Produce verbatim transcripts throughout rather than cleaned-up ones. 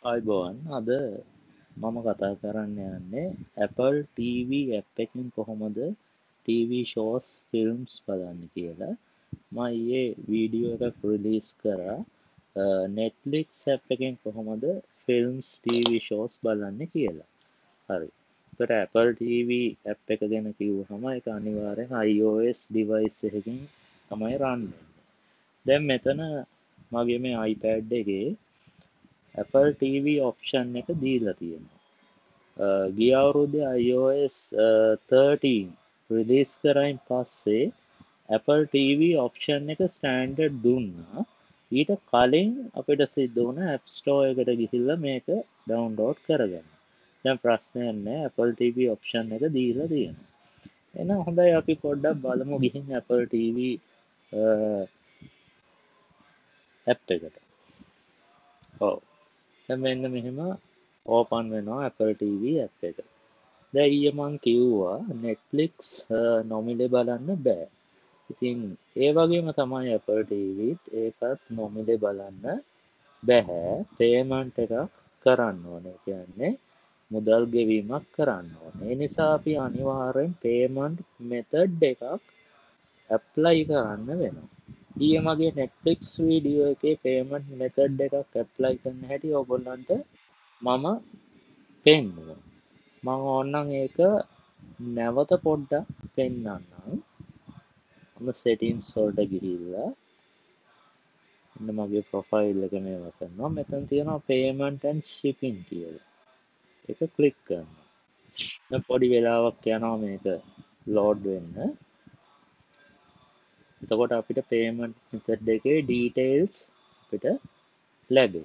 අයිබෝන් අද මම කතා කරන්න යන්නේ Apple ටී වී ඇප් එකෙන් කොහොමද ටී වී ෂෝස් ෆිල්ම්ස් බලන්න කියලා. මම ඊයේ වීඩියෝ එකක් රිලීස් කරා Netflix ඇප් එකෙන් කොහොමද ෆිල්ම්ස් ටී වී ෂෝස් බලන්න කියලා. හරි. ඒකට Apple ටී වී ඇප් එක ගැන කිව්වහම ඒක අනිවාර්යෙන් iOS device එකකින් තමයි run වෙන්නේ. දැන් මෙතන මගේ මේ iPad එකේ Apple ටී වී ඔප්ෂන් එක දීලා තියෙනවා. අ, ගිය අවුරුද්දේ iOS thirteen රිලීස් කරයින් පස්සේ Apple ටී වී ඔප්ෂන් එක ස්ටෑන්ඩඩ් දුන්නා. ඊට කලින් අපිට සිද්ධ වුණා App Store එකට ගිහිල්ලා මේක ඩවුන්ලෝඩ් කරගන්න. දැන් ප්‍රශ්නයක් නැහැ Apple ටී වී ඔප්ෂන් එක දීලා තියෙනවා. එහෙනම් හොඳයි අපි පොඩ්ඩක් බලමු ගිහින් Apple ටී වී ඇප් එකට. ඔව්. දැන් මෙන්න මෙහෙම ඕපන් වෙනවා Apple ටී වී ඇප් එක. දැන් ඊයේ මං කිව්වා Netflix නොමිලේ බලන්න බෑ. ඉතින් ඒ වගේම තමයි Apple ටී වීත් ඒකත් නොමිලේ බලන්න බැහැ. පේමන්ට් එකක් කරන්න ඕනේ. කියන්නේ මුදල් ගෙවීමක් කරන්න ඕනේ. ඒ නිසා අපි අනිවාර්යෙන් පේමන්ට් මෙතඩ් එකක් ඇප්ලයි කරන්න වෙනවා. ඊයේ මගේ Netflix වීඩියෝ එකේ පේමන්ට් මෙතඩ් එකක් ඇප්ලයි කරන්න හැටි ඔයගොල්ලන්ට මම පෙන්නුවා. මම ඕනනම් ඒක නැවත පොඩ්ඩක් පෙන්වන්නම්. මම settings වලට ගිහිල්ලා මෙන්න මගේ ප්‍රොෆයිල් එක මේවා කරනවා. මෙතන තියෙනවා payment and shipping කියලා. ඒක ක්ලික් කරනවා. දැන් පොඩි වෙලාවක් යනවා මේක load වෙන්න. එතකොට අපිට payment method එකේ details අපිට ලැබේ.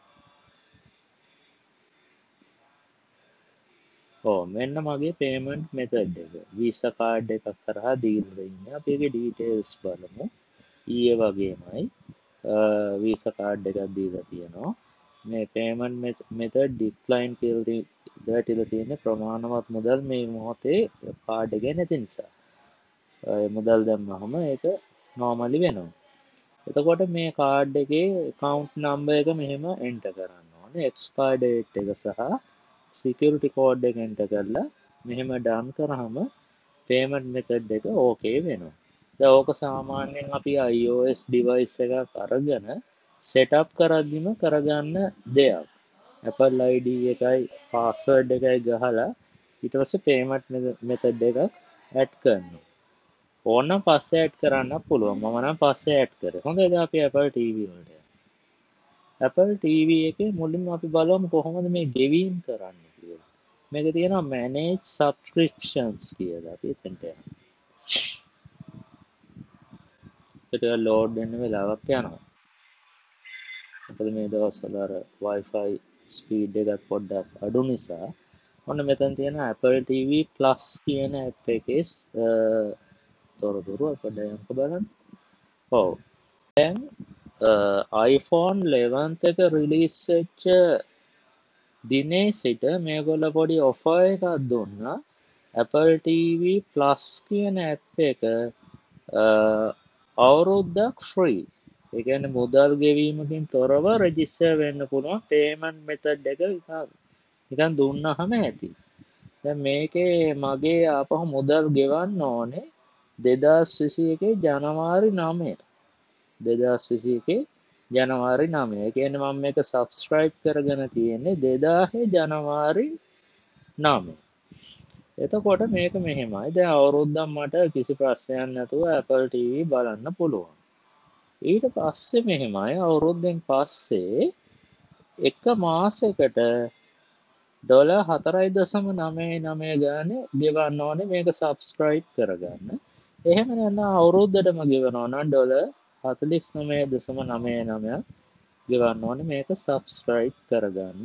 ඔව් මෙන්න මගේ payment method එක. Visa card එකක් කරා දීලා ඉන්නේ. අපි ඒකේ details බලමු. ඊයේ වගේමයි වීසා කාඩ් එකක් දීලා තියෙනවා. මේ payment method decline කියලා දැටිලා තියෙන ප්‍රමාණවත් මුදල් මේ මොහොතේ කාඩ් එකේ නැති නිසා. ඒ මුදල් දැම්මහම ඒක normally වෙනවා. එතකොට මේ කාඩ් එකේ account number එක මෙහෙම enter කරන්න ඕනේ. expire date එක සහ security code එක enter කරලා මෙහෙම done කරාම payment method එක okay වෙනවා. දැන් ඕක සාමාන්‍යයෙන් අපි iOS device එකක් අරගෙන setup කරද්දිම කරගන්න දෙයක්. Apple ආයි ඩී එකයි password එකයි ගහලා ඊට පස්සේ payment method එකක් add කරනවා. ඕනනම් පස්සේ add කරන්න පුළුවන්. මම නම් පස්සේ add කරේ. හොඳයි දැන් අපි Apple ටී වී වලට යමු. Apple ටී වී එකේ මුලින්ම අපි බලමු කොහොමද මේ ගෙවීම් කරන්නේ කියලා. මේක තියෙනවා manage subscriptions කියලා. අපි එතනට යමු. ඒක load වෙන්න වෙලාවක් යනවා. මොකද මේ දවස්වල අර Wi-Fi ස්පීඩ් එකත් පොඩ්ඩක් අඩු නිසා ඔන්න මෙතන තියෙන Apple ටී වී Plus කියන ඇප් එකේ තොරතුරු අපිට යන්න බලන්න. ඔව්. දැන් iPhone eleven එක රිලීස් වෙච්ච දිනේ සිට මේගොල්ලෝ පොඩි ඔෆර් එකක් දුන්නා. Apple ටී වී Plus කියන ඇප් එක අවුරුද්දක් ෆ්‍රී. ඒ කියන්නේ මුදල් ගෙවීමකින් තොරව රෙජිස්ටර් වෙන්න පුළුවන් පේමන්ට් මෙතඩ් එක නිකන් දුන්නාම ඇති. දැන් මේකේ මගේ ආපහු මුදල් ගෙවන්න ඕනේ දෙදාස් විසි එකේ ජනවාරි නවය. දෙදාස් විසි එකේ ජනවාරි නවය. ඒ කියන්නේ මම මේක subscribe කරගෙන තියෙන්නේ දෙදාහේ ජනවාරි නවය. එතකොට මේක මෙහෙමයි. දැන් අවුරුද්දක් මට කිසි ප්‍රශ්නයක් නැතුව Apple ටී වී බලන්න පුළුවන්. ඊට පස්සේ මෙහෙමයි අවුරුද්දෙන් පස්සේ එක මාසෙකට ඩොලර් හතරයි දශම නවය නවය ගානේ ගෙවන්න ඕනේ මේක subscribe කරගන්න. එහෙම නැත්නම් අවුරුද්දටම ගෙවනවා නම් ඩොලර් හතළිස් නවය දශම නවය නවය ගෙවන්න ඕනේ මේක subscribe කරගන්න.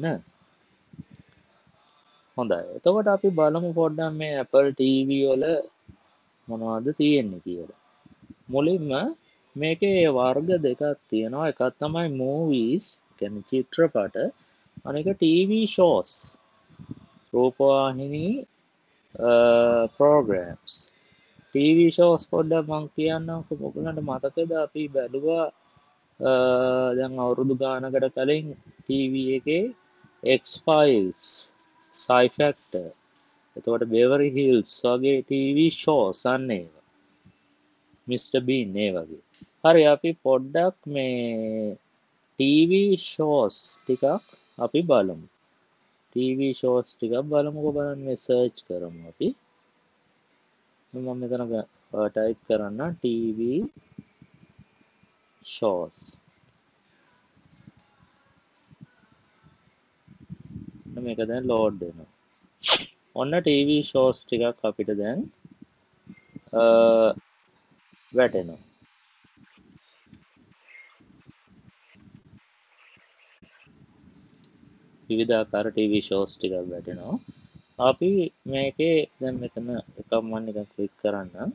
හොඳයි. එතකොට අපි බලමු පොඩ්ඩක් මේ Apple ටී වී වල මොනවද තියෙන්නේ කියලා. මුලින්ම මේකේ වර්ග දෙකක් තියෙනවා. එකක් තමයි movies කියන්නේ චිත්‍රපට. අනික ටී වී shows රූපවාහිනී programs. ටී වී shows පොඩ්ඩක් මම කියන්නම්කො. ඔයගොල්ලන්ට මතකද අපි බැලුවා දැන් අවුරුදු ගානකට කලින් ටී වී එකේ X-Files, Sci-Factor, එතකොට Beverly Hills වගේ ටීවී ෂෝස් අන්න ඒවා. මිස්ටර් බීන් ඒ වගේ. හරි අපි පොඩ්ඩක් මේ ටීවී ෂෝස් ටිකක් අපි බලමු. ටීවී ෂෝස් ටිකක් බලමුකෝ බලන්න මේ සර්ච් කරමු අපි. මම මෙතන ටයිප් කරන්න ටීවී ෂෝස්. මේක දැන් ලෝඩ් වෙනවා. ඔන්න ටීවී ෂෝස් ටිකක් අපිට දැන් අ, වැටෙනවා. විවිධාකාර ටීවී ෂෝස් ටිකක් වැටෙනවා. අපි මේකේ දැන් මෙතන එකක් මම නිකන් ක්ලික් කරන්න.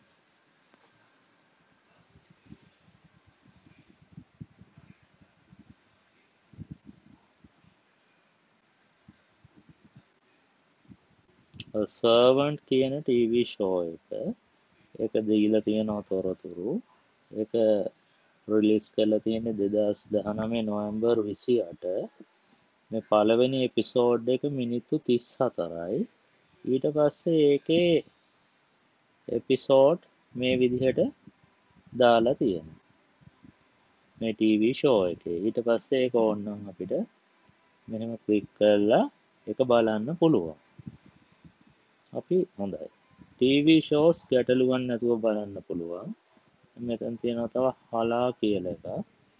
සර්වන්ට් කියන ටීවී ෂෝ එක ඒක දීලා තියෙනවා තොරතුරු. ඒක රිලීස් කරලා තියෙන්නේ දෙදහස් දහනවය නොවැම්බර් විසිඅට. මේ පළවෙනි එපිසෝඩ් එක මිනිත්තු තිස් හතරයි. ඊට පස්සේ ඒකේ එපිසෝඩ් මේ විදිහට දාලා තියෙනවා මේ ටීවී ෂෝ එකේ. ඊට පස්සේ ඒක ඕනනම් අපිට මෙහෙම ක්ලික් කරලා ඒක බලන්න පුළුවන්. අපි හොඳයි. ටීවී ෂෝස් ගැටලුවක් නැතුව බලන්න පුළුවන්. මෙතන තියෙනවා තව හලා කියලා එකක්.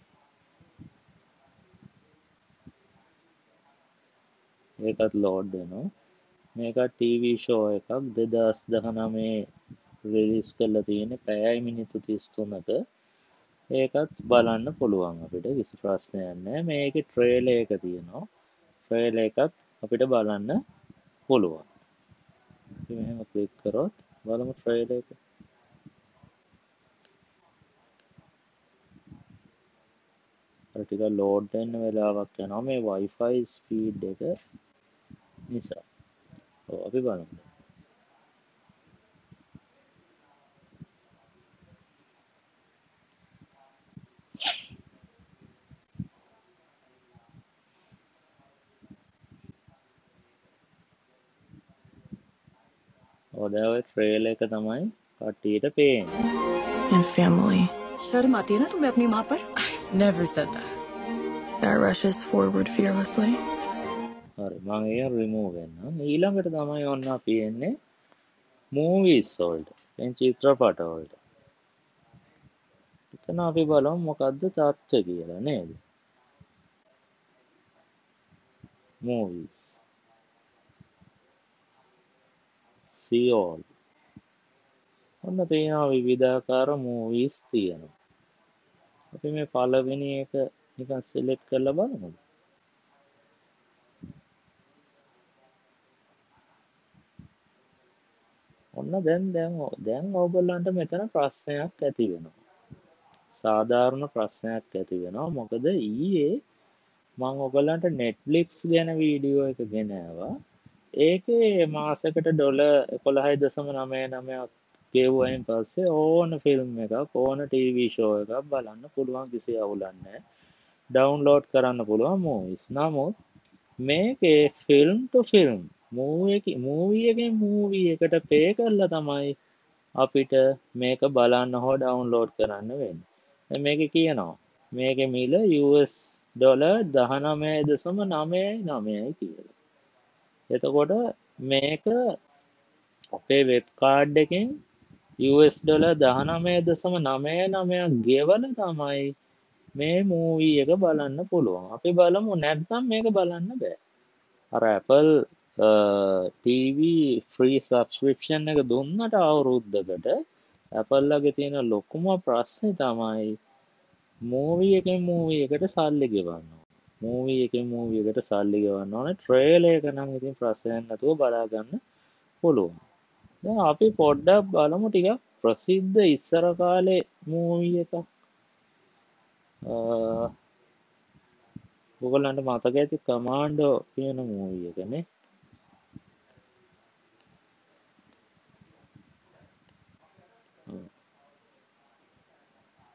ඒකත් ලෝඩ් වෙනවා. මේකත් ටීවී ෂෝ එකක් දෙදහස් දහනවය රිලීස් කරලා තියෙන්නේ පැයයි මිනිත්තු තිස් තුනක. ඒකත් බලන්න පුළුවන් අපිට කිසි ප්‍රශ්නයක් නැහැ. මේකේ ට්‍රේලර් එක තියෙනවා. ට්‍රේලර් එකත් අපිට බලන්න පුළුවන්. අපි මෙහෙම ක්ලික් කරොත් බලමු ට්‍රේලර් එක. අර ටිකක් ලෝඩ් වෙන්න වෙලාවක් යනවා මේ Wi-Fi ස්පීඩ් එක නිසා. ඔව් අපි බලමු. ඔව් දැන් ඔය ට්‍රේලර් එක තමයි කට්ටියට පේන්නේ. And family शर्म आती है ना तुम्हें अपनी माँ पर? never said that. That rushes forward fearlessly. හරි මම ඒක රිමූව් වෙන්නම්. ඊළඟට තමයි ඔන්න අපි එන්නේ මූවීස් වලට. දැන් චිත්‍රපට වලට. එතන අපි බලමු මොකද්ද තත්ත්වය කියලා නේද? මූවීස්. see all. ඔන්න තියෙනවා විවිධාකාර මූවීස් තියෙනවා. අපි මේ පළවෙනි එක නිකන් සිලෙක්ට් කරලා බලමුද? ඔන්න දැන් දැන් ඔ- දැන් ඔයගොල්ලන්ට මෙතන ප්‍රශ්නයක් ඇති වෙනවා. සාධාරණ ප්‍රශ්නයක් ඇති වෙනවා. මොකද ඊයේ මම ඔයගොල්ලන්ට Netflix ගැන වීඩියෝ එක ගෙනාවා. ඒකේ මාසෙකට ඩොලර් එකොළහයි දශම නවය නවයක් ගෙවුවයින් පස්සේ ඕන ෆිල්ම් එකක් ඕන ටීවී ෂෝ එකක් බලන්න පුළුවන් කිසි අවුලක් නැහැ. ඩවුන්ලෝඩ් කරන්න පුළුවන් මූවිස්. නමුත් මේකේ ෆිල්ම් ටු ෆිල්ම් මූවී එක මූවී එකෙන් මූවී එකට පේ කරලා තමයි අපිට මේක බලන්න හෝ ඩවුන්ලෝඩ් කරන්න වෙන්නේ. දැන් මේකේ කියනවා මේකේ මිල යූ එස් ඩොලර් දහනවය දශම නවය නවයයි කියලා. එතකොට මේක අපේ වෙබ් කාඩ් එකෙන් යූ එස් ඩොලර් දහනවය දශම නවය නවයක් ගෙවලා තමයි මේ මූවී එක බලන්න පුළුවන්. අපි බලමු නැත්නම් මේක බලන්න බෑ. අර Apple ටීවී ෆ්‍රී සබ්ස්ක්‍රිප්ෂන් එක දුන්නට අවුරුද්දකට Apple ලගේ තියෙන ලොකුම ප්‍රශ්නේ තමයි මූවී එකෙන් මූවී එකට සල්ලි ගෙවන්න ඕන. මූවී එකෙන් මූවී එකට සල්ලි ගෙවන්න ඕන. ට්‍රේලර් එක නම් ඉතින් ප්‍රශ්නයක් නැතුව බලා ගන්න පුළුවන්. දැන් අපි පොඩ්ඩක් බලමු ටිකක් ප්‍රසිද්ධ ඉස්සර කාලේ මූවී එකක්. අ, ඔයගොල්ලන්ට මතක ඇති කමාන්ඩෝ කියන මූවී එක නේ.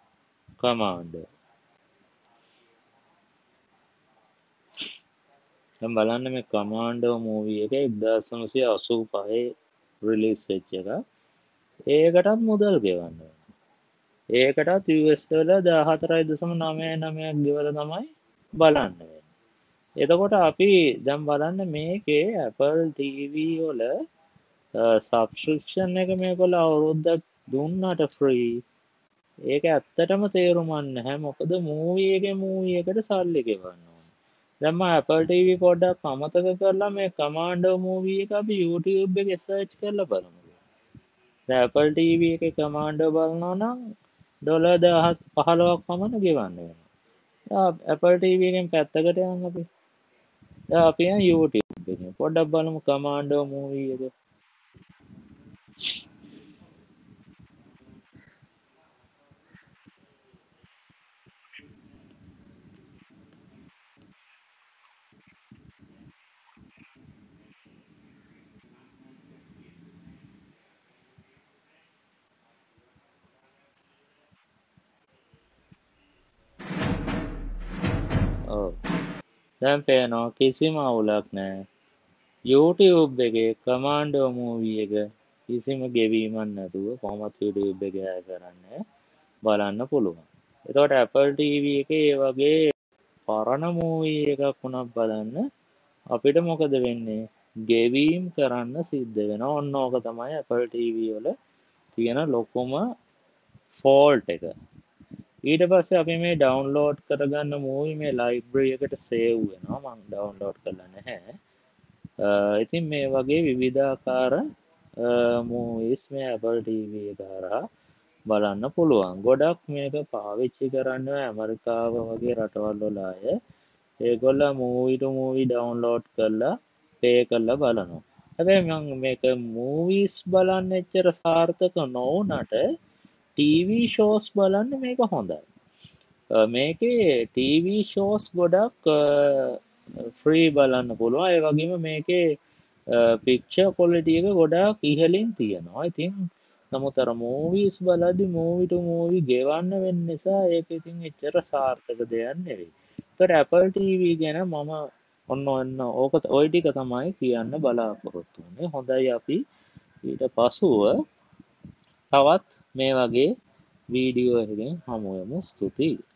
කමාන්ඩෝ දැන් බලන්න මේ කමාන්ඩෝ මූවී එක එක්දාස් නවසිය අසූ පහේ රිලීස් වෙච්ච එක. ඒකටත් මුදල් ගෙවන්න වෙනවා. ඒකටත් යූ එස් ඩොලර් දාහතරයි දශම නවය නවයක් ගෙවලා තමයි බලන්න වෙන්නේ. එතකොට අපි දැන් බලන්න මේකේ Apple ටීවී වල සබ්ස්ක්‍රිප්ෂන් එක මේගොල්ලෝ අවුරුද්දක් දුන්නට ෆ්‍රී. ඒක ඇත්තටම තේරුමක් නැහැ. මොකද මූවී එකේ මූවී එකට සල්ලි ගෙවන්න ඕන. දැන් මම Apple ටීවී පොඩ්ඩක් අමතක කරලා මේ කමාන්ඩෝ මූවී එක අපි YouTube එකේ සර්ච් කරලා බලමු. දැන් Apple ටීවී එකේ කමාන්ඩෝ බලනවා නම් ඩොලර් දහස් පහළොවක් පමණ ගෙවන්න වෙනවා. දැන් Apple ටීවී එකෙන් පැත්තකට යන්න අපි. දැන් අපි යන් YouTube එකේ පොඩ්ඩක් බලමු කමාන්ඩෝ මූවී එක. ඔව්. දැන් පේනවා කිසිම අවුලක් නැහැ. YouTube එකේ කමාන්ඩෝ මූවී එක කිසිම ගෙවීමක් නැතුව කොහොමත් YouTube එකේ අය කරන්නේ බලන්න පුළුවන්. එතකොට Apple ටීවී එකේ ඒ වගේ පරණ මූවී එකක් වුණත් බලන්න අපිට මොකද වෙන්නේ? ගෙවීම් කරන්න සිද්ධ වෙනවා. ඔන්න ඕක තමයි Apple ටීවී වල තියෙන ලොකුම ෆෝල්ට් එක. ඊට පස්සේ අපි මේ ඩවුන්ලෝඩ් කරගන්න මූවී මේ ලයිබ්‍රරි එකට සේව් වෙනවා. මම ඩවුන්ලෝඩ් කරලා නැහැ. අ, ඉතින් මේ වගේ විවිධාකාර මූවිස් මේ Apple ටීවී එක හරහා බලන්න පුළුවන්. ගොඩක් මේක පාවිච්චි කරන්නේ ඇමරිකාව වගේ රටවල් වල අය. ඒගොල්ලෝ මූවී ටු මූවී ඩවුන්ලෝඩ් කරලා පේ කරලා බලනවා. හැබැයි මම මේක මූවීස් බලන්න එච්චර සාර්ථක නොවුනට ටීවී ෂෝස් බලන්න මේක හොඳයි. අ, මේකේ ටීවී ෂෝස් ගොඩක් ෆ්‍රී බලන්න පුළුවන්. ඒ වගේම මේකේ පික්චර් ක්වොලිටි එක ගොඩාක් ඉහළින් තියෙනවා. ඉතින් නමුත් අර මූවීස් බලද්දි මූවී ටු මූවී ගෙවන්න වෙන නිසා ඒක ඉතින් එච්චර සාර්ථක දෙයක් නෙවෙයි. ඒතර Apple ටීවී ගැන මම ඔන්න ඔන්න ඕක ওই ටික තමයි කියන්න බලාපොරොත්තු වෙන්නේ. හොඳයි අපි ඊට පසුව තවත් මේ වගේ වීඩියෝ එකකින් හමු වෙමු. ස්තුතියි.